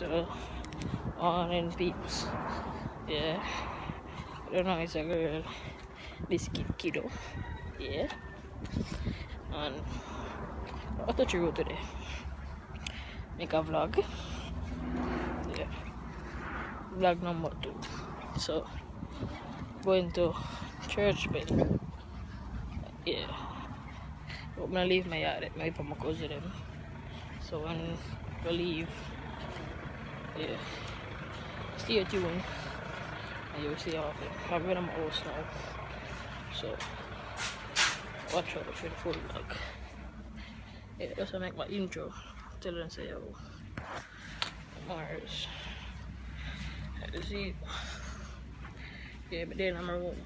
So, on in peeps. Yeah. I don't know, it's a girl. This kiddo. Yeah. And what did you go today? Make a vlog. Yeah. Vlog number 2. So, going to church bed. Yeah. I'm gonna leave my yard. Maybe put my cousin them. So when we leave, yeah, stay tuned and you'll see how I'm in my house now. So watch out for the full vlog. Yeah, that's make my intro. Tell them say oh Mars. See, yeah, but then I'm a room.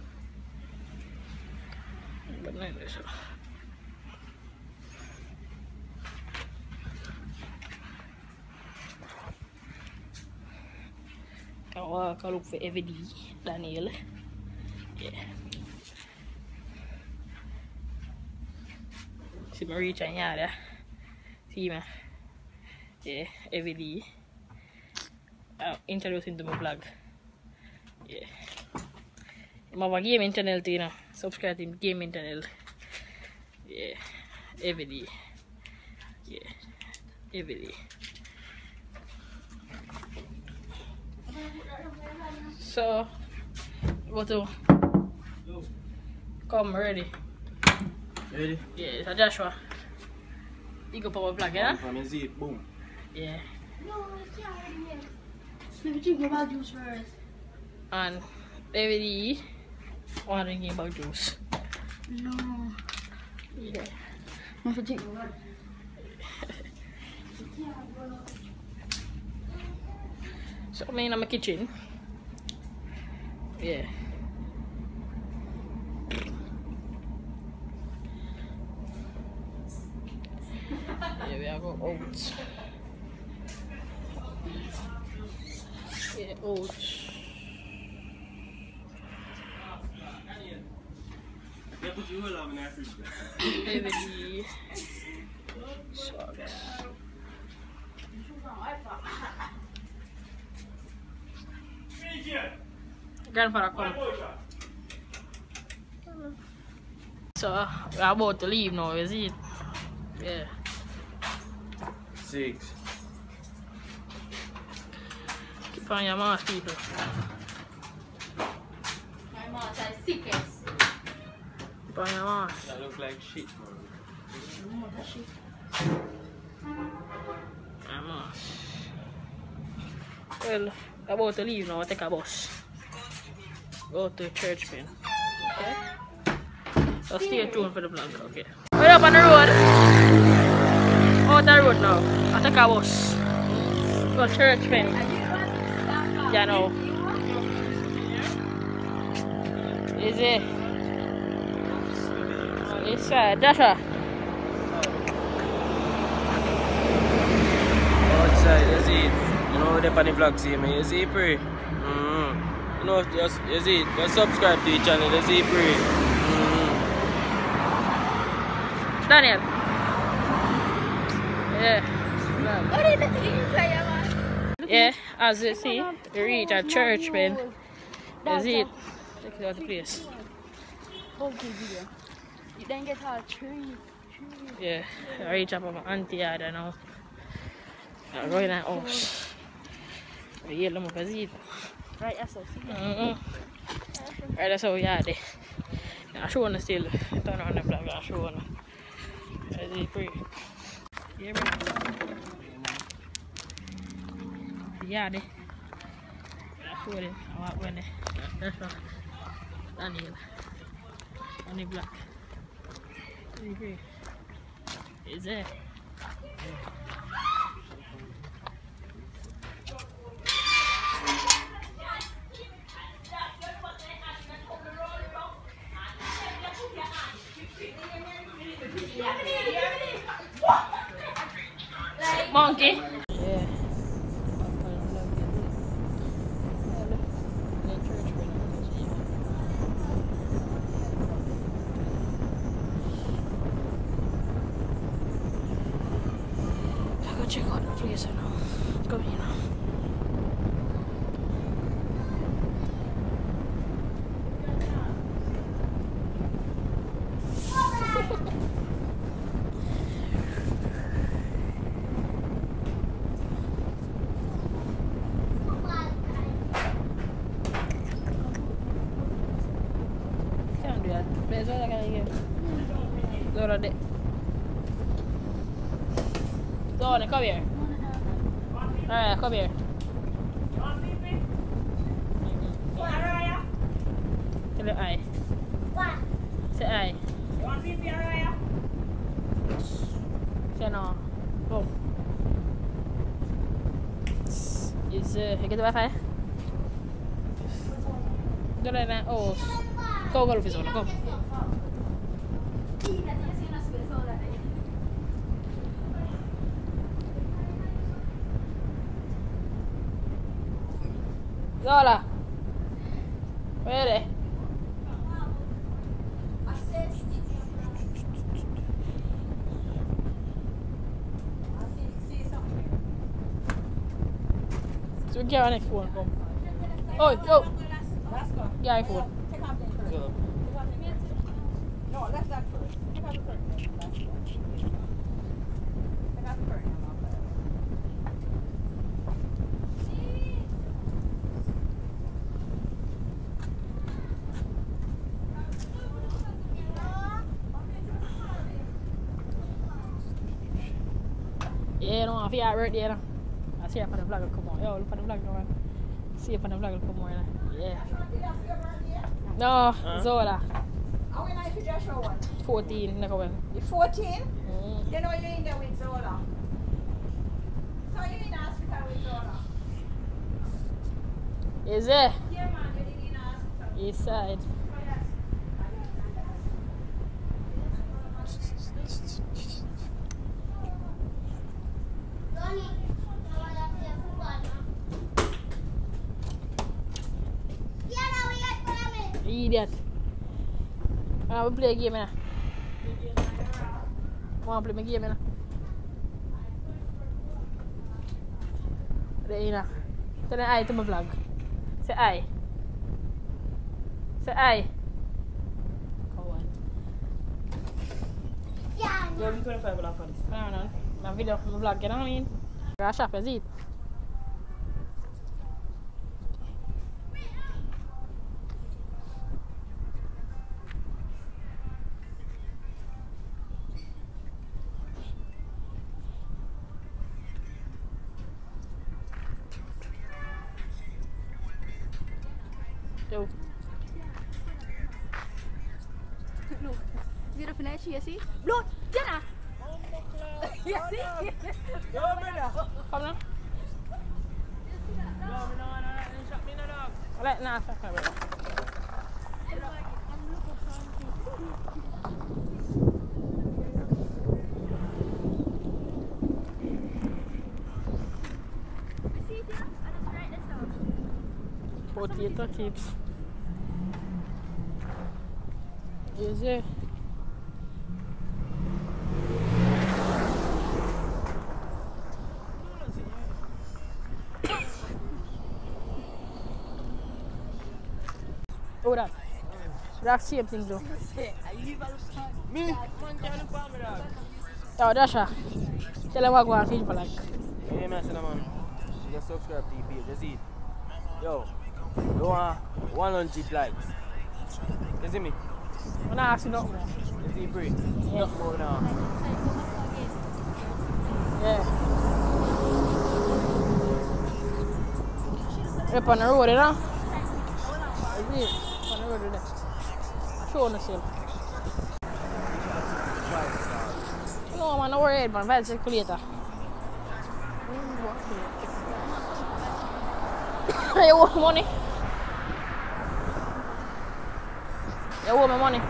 But not this. I'll look for every day, Daniel. Yeah. See me reach and yard, see me. Yeah, every day. I'll introduce him to my vlog. Yeah. I have a gaming channel too, you know. Subscribe to my gaming channel. Yeah, every day. Yeah, every day. So, what to come ready? Ready? Yeah, it's a Joshua. You go power vlog, yeah? From his seat, boom. Yeah. No, it's not ready yet. Let me drink about juice first. And every day, I'm drinking about juice. No. Yeah. I have to drink about So I'm in my kitchen. Yeah. Yeah, we are going oats. Yeah, oats. Heavily socks. Grandfather come. So we're about to leave now, is it? Yeah. 6. Keep on your mask, people. my mom's like sickest. Keep on your mask. That look like shit, man. No, that shit. Your mask. Well, we're about to leave now, take a bus. Go to church, man. Okay? So stay tuned for the vlog, okay? We're up on the road. Out the road now. I take a bus. Go to church, man. Yeah, no. Is it? It's Joshua. Outside, you see it. You know, the funny vlog see me. You see, pray. You know, just, you see it. Just subscribe to the channel. You see, pray. Daniel. Yeah. Yeah, as you see, you reach a church, man. You see it. Check out the place. You then get a tree. Yeah, I reach up on my auntie yard now. I'm going to the house. I hear them up as it. Right, that's so Right, that's how we are there. I'm showing you still. Turn on the vlog, I'm showing you. As it pray. Yeah, man. Yeah, there. I'm showing you. I'm out when that's what Daniel. On the block. Is there? Monkey. Yeah. Check out the place now. Come here now. Zola there. Zola, come here. Alright, come here. Tell her aye. Say aye. Say no. Boom. Is you get the Wi-Fi? Go like that. Oh, go golf is on. Go. Zola. Where? So get our next phone. Come. Oh, yo. Get our phone. No, left that first. Take out the curtain. That's good. Take out the curtain. Yeah, no, I feel right there. No. I see if the vlog will come on. Yo, look for the vlog, man. See if the vlog will come on. Yeah. No, Zola. How many nights did you show one? 14, never went. You 14? You know you're in there with Zola. So you're in the hospital with Zola? Is it? Yeah, man, you're in the hospital. East side. Idiot. We play a game now. Want to play my game now? There now. Tell them aye to my vlog. Say aye. Say aye. Come on. Yo, I'm 25 for this. No. My video, my vlog, you know what I mean? I shop, is it? Yo. Look, see the finish here, see? Look, Jenna! Yeah, see? Yo, brother. Come now. Alright, nah, fuck my brother. Potato chips. Easy. Oh, that. That's same thing though. Me? Man, can't look for me, dog. Yo, Dasha. Tell them what go and feed for like. Hey, man, man. Just subscribe to the page. Just see it. Yo, you want 100 likes. You see me? I'm not asking nothing more. You see, pray. Yeah. Nothing more now. Yeah. Up on the road, you know? I see it. On the road there. I show on the sale. No, man, don't worry, man. Buy the calculator. You owe me money. You owe me money.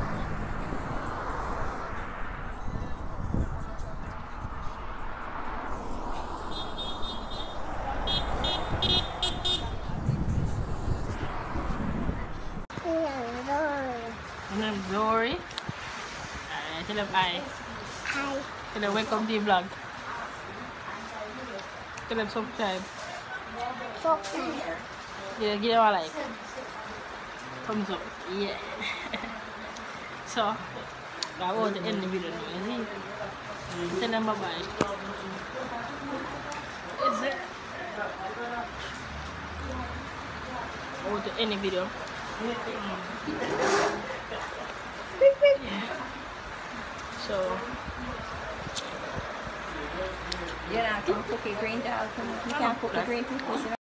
My name is Dory. Tell them hi. Hi. Tell them welcome to the vlog. Tell them subscribe. Yeah, give them a like. Thumbs up. Yeah. So, I want to end the video now. You see? Tell them bye bye. Is it? I want to end the video. Yeah. So You know, I can cook a green dal. You can't cook a green pickles, you know.